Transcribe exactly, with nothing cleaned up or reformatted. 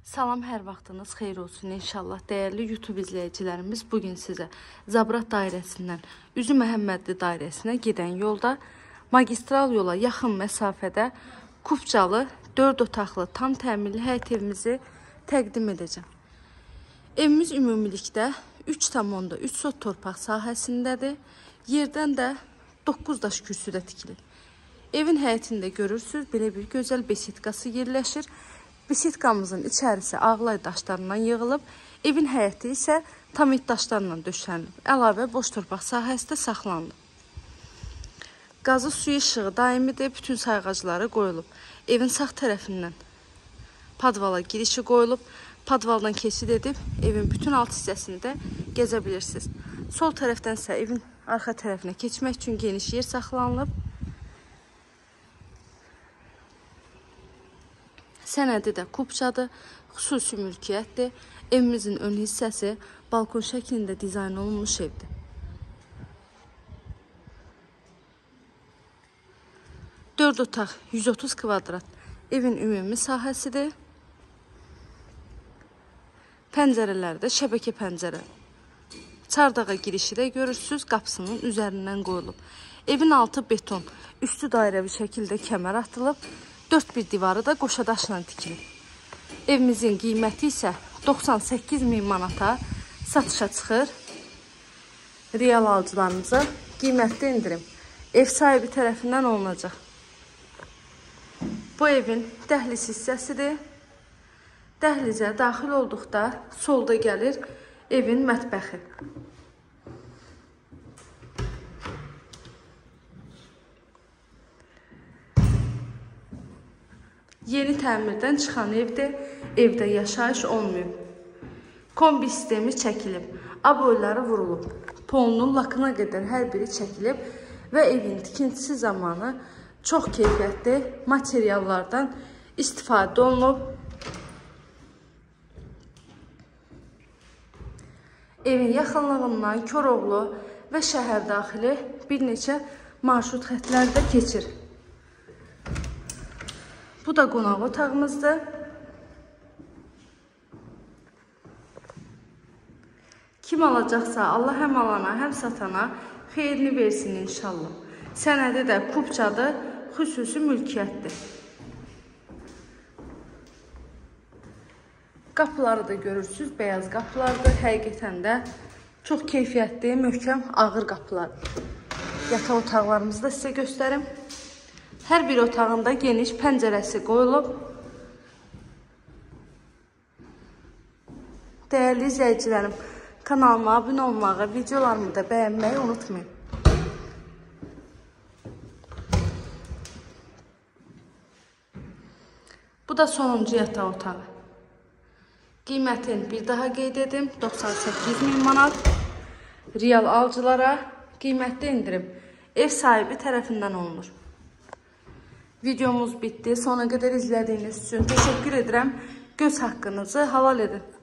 Salam, hər vaxtınız xeyir olsun inşallah. Dəyərli YouTube izləyicilərimiz, bugün sizə Zabrat dairəsindən Üzü Məhəmmədli dairəsinə gedən yolda magistral yola yaxın məsafədə Kupcalı dörd otaqlı tam təmirli həyət evimizi təqdim edəcəm. Evimiz ümumilikdə üç tam onda üç sot torpaq sahəsindədir. Yerdən də doqquz daş kürsüdə tikilir. Evin həyətində görürsünüz, belə bir gözəl besetkası yerləşir. Besetkamızın içərisi ağlay daşlarından yığılıb, evin həyəti isə tamit daşlarla döşənilib. Əlavə boş torpaq sahəsi də saxlanılıb. Qazı suyu işığı daimidir, bütün sayğacları qoyulub. Evin sağ tərəfindən padvala girişi qoyulub, padvaldan keçid edib, evin bütün alt hissəsində gəzə bilirsiniz. Sol tərəfdən isə evin arxa tərəfinə keçmək üçün geniş yer saxlanılıb. Sənədi də Kupcadır, xüsusi mülkiyyətdir. Evimizin ön hissəsi balkon şəklində dizayn olunmuş evdir. dörd otaq, yüz otuz kvadrat evin ümumi sahəsidir. Pəncərələrdə şəbəkə pəncərə. Çardağa girişi də görürsünüz, qapısının üzərindən qoyulub. Evin altı beton, üstü dairəvi şəkildə kəmər atılıb. Dörd bir divarı da qoşadaşla tikilib. Evimizin qiyməti isə doxsan səkkiz min manata satışa çıxır. Real alıcılarımıza qiymətli indirim ev sahibi tərəfindən olunacaq. Bu evin dəhliz hissəsidir. Dəhlizə daxil olduqda solda gəlir evin mətbəxi. Yeni təmirdən çıxan evdir, evdə yaşayış olmuyor. Kombi sistemi çəkilib, aboyları vurulub, polunun lakına qədər hər biri çəkilib və evin tikintisi zamanı çox keyfiyyətli materiallardan istifadə olunub. Evin yaxınlığından Koroğlu və şəhər daxili bir neçə marşrut xətləri də keçir. Bu da qonaq otağımızdır. Kim alacaqsa Allah həm alana, həm satana xeyrini versin inşallah. Sənədi də Kupcadır, xüsusi mülkiyyətdir. Qapıları da görürsünüz, bəyaz qapılardır. Həqiqətən də çox keyfiyyətli, möhkəm, ağır qapılardır. Yataq otaqlarımızı da sizə göstərim. Hər bir otağında geniş pəncərəsi qoyulub. Dəyərli izləyicilərim, kanalıma abunə olmağı, videolarımı da bəyənməyi unutmayın. Bu da sonuncu yataq otağı. Qiymətini bir daha qeyd edim, doxsan səkkiz min manat. Real alıcılara qiymətli indirim ev sahibi tərəfindən olunur. Videomuz bitdi. Sona qədər izlədiyiniz üçün təşəkkür edirəm. Göz haqqınızı halal edin.